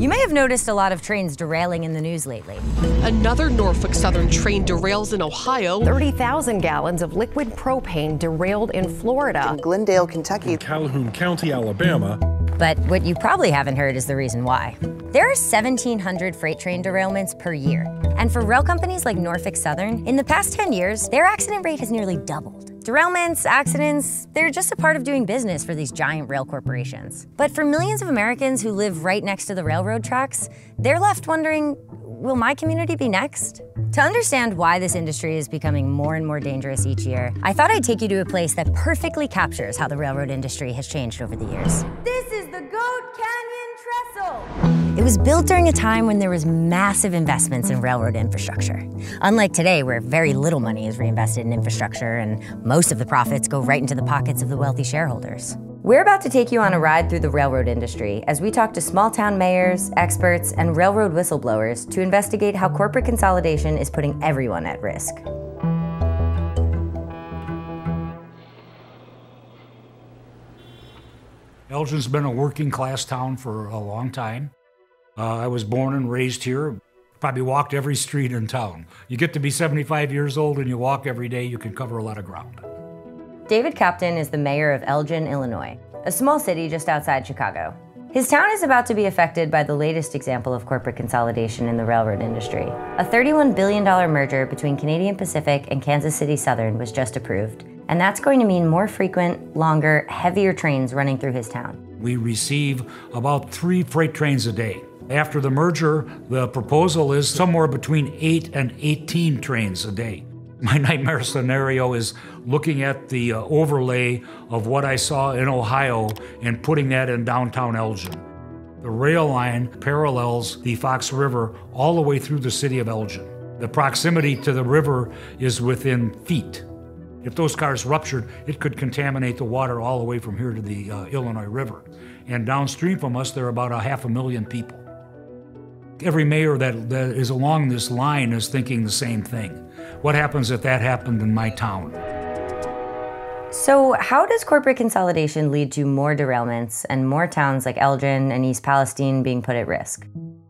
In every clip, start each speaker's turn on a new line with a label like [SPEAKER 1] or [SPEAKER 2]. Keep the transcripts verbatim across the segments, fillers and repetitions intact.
[SPEAKER 1] You may have noticed a lot of trains derailing in the news lately.
[SPEAKER 2] Another Norfolk Southern train derails in Ohio.
[SPEAKER 3] thirty thousand gallons of liquid propane derailed in Florida.
[SPEAKER 4] In Glendale, Kentucky.
[SPEAKER 5] In Calhoun County, Alabama.
[SPEAKER 1] But what you probably haven't heard is the reason why. There are seventeen hundred freight train derailments per year. And for rail companies like Norfolk Southern, in the past ten years, their accident rate has nearly doubled. Derailments, accidents, they're just a part of doing business for these giant rail corporations. But for millions of Americans who live right next to the railroad tracks, they're left wondering, will my community be next? To understand why this industry is becoming more and more dangerous each year, I thought I'd take you to a place that perfectly captures how the railroad industry has changed over the years. This is the Goat Canyon Trestle. It was built during a time when there was massive investments in railroad infrastructure. Unlike today, where very little money is reinvested in infrastructure and most of the profits go right into the pockets of the wealthy shareholders. We're about to take you on a ride through the railroad industry as we talk to small-town mayors, experts, and railroad whistleblowers to investigate how corporate consolidation is putting everyone at risk.
[SPEAKER 6] Elgin's been a working-class town for a long time. Uh, I was born and raised here. Probably walked every street in town. You get to be seventy-five years old and you walk every day, you can cover a lot of ground.
[SPEAKER 1] David Captain is the mayor of Elgin, Illinois, a small city just outside Chicago. His town is about to be affected by the latest example of corporate consolidation in the railroad industry. A thirty-one billion dollar merger between Canadian Pacific and Kansas City Southern was just approved, and that's going to mean more frequent, longer, heavier trains running through his town.
[SPEAKER 6] We receive about three freight trains a day. After the merger, the proposal is somewhere between eight and eighteen trains a day. My nightmare scenario is looking at the uh, overlay of what I saw in Ohio and putting that in downtown Elgin. The rail line parallels the Fox River all the way through the city of Elgin. The proximity to the river is within feet. If those cars ruptured, it could contaminate the water all the way from here to the uh, Illinois River. And downstream from us, there are about a half a million people. Every mayor that, that is along this line is thinking the same thing. What happens if that happened in my town?
[SPEAKER 1] So how does corporate consolidation lead to more derailments and more towns like Elgin and East Palestine being put at risk?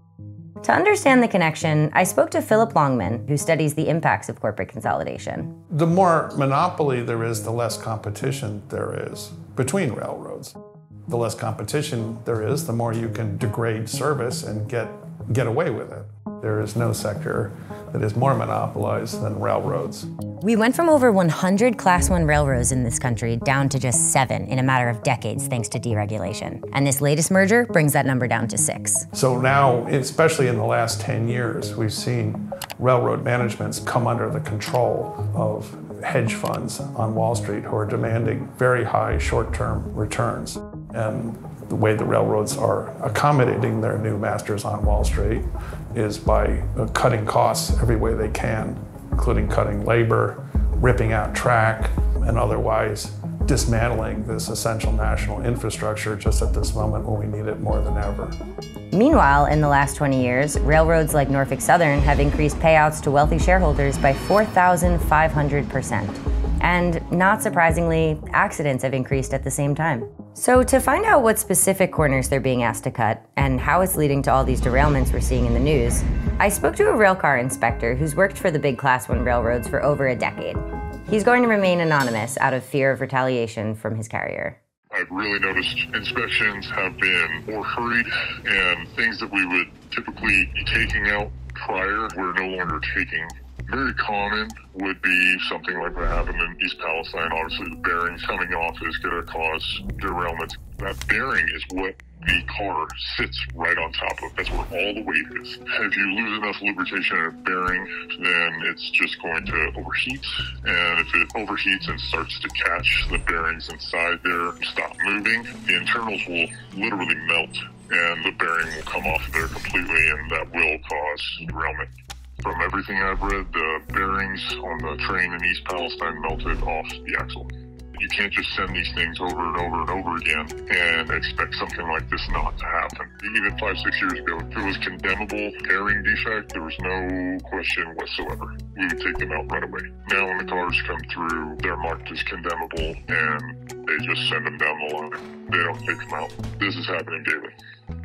[SPEAKER 1] To understand the connection, I spoke to Philip Longman, who studies the impacts of corporate consolidation.
[SPEAKER 7] The more monopoly there is, the less competition there is between railroads. The less competition there is, the more you can degrade service and get, get away with it. There is no sector that is more monopolized than railroads.
[SPEAKER 1] We went from over one hundred Class one railroads in this country down to just seven in a matter of decades thanks to deregulation. And this latest merger brings that number down to six.
[SPEAKER 7] So now, especially in the last ten years, we've seen railroad managements come under the control of hedge funds on Wall Street who are demanding very high short-term returns. And the way the railroads are accommodating their new masters on Wall Street is by cutting costs every way they can, including cutting labor, ripping out track, and otherwise dismantling this essential national infrastructure just at this moment when we need it more than ever.
[SPEAKER 1] Meanwhile, in the last twenty years, railroads like Norfolk Southern have increased payouts to wealthy shareholders by four thousand five hundred percent. And not surprisingly, accidents have increased at the same time. So to find out what specific corners they're being asked to cut and how it's leading to all these derailments we're seeing in the news, I spoke to a railcar inspector who's worked for the big Class one railroads for over a decade. He's going to remain anonymous out of fear of retaliation from his carrier.
[SPEAKER 8] I've really noticed inspections have been more hurried, and things that we would typically be taking out prior, we're no longer taking. Very common would be something like what happened in East Palestine. Obviously, the bearings coming off is going to cause derailment. That bearing is what the car sits right on top of. That's where all the weight is. If you lose enough lubrication in a bearing, then it's just going to overheat. And if it overheats and starts to catch the bearings inside there, stop moving, the internals will literally melt and the bearing will come off there completely, and that will cause derailment. From everything I've read, the bearings on the train in East Palestine melted off the axle. You can't just send these things over and over and over again and expect something like this not to happen. Even five, six years ago, if it was condemnable bearing defect, there was no question whatsoever. We would take them out right away. Now when the cars come through, they're marked as condemnable and they just send them down the line. They don't take them out. This is happening daily.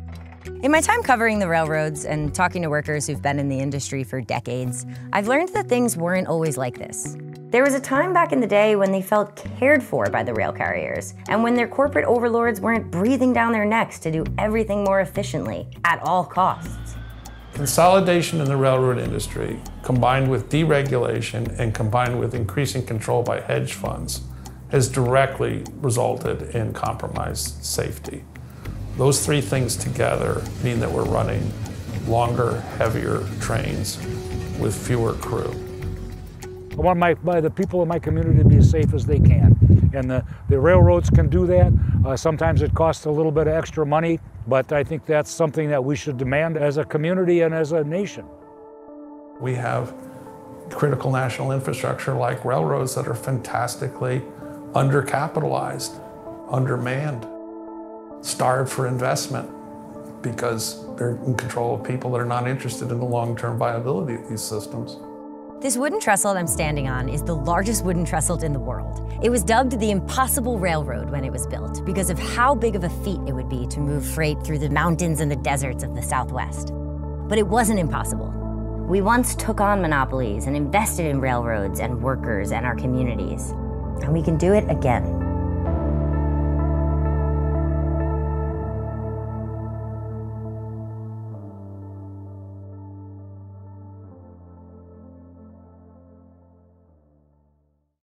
[SPEAKER 1] In my time covering the railroads and talking to workers who've been in the industry for decades, I've learned that things weren't always like this. There was a time back in the day when they felt cared for by the rail carriers, and when their corporate overlords weren't breathing down their necks to do everything more efficiently, at all costs.
[SPEAKER 7] Consolidation in the railroad industry, combined with deregulation and combined with increasing control by hedge funds, has directly resulted in compromised safety. Those three things together mean that we're running longer, heavier trains with fewer crew.
[SPEAKER 6] I want my, my, the people in my community to be as safe as they can. And the, the railroads can do that. Uh, sometimes it costs a little bit of extra money, but I think that's something that we should demand as a community and as a nation.
[SPEAKER 7] We have critical national infrastructure like railroads that are fantastically undercapitalized, undermanned, starved for investment because they're in control of people that are not interested in the long-term viability of these systems.
[SPEAKER 1] This wooden trestle I'm standing on is the largest wooden trestle in the world. It was dubbed the Impossible Railroad when it was built because of how big of a feat it would be to move freight through the mountains and the deserts of the Southwest. But it wasn't impossible. We once took on monopolies and invested in railroads and workers and our communities. And we can do it again.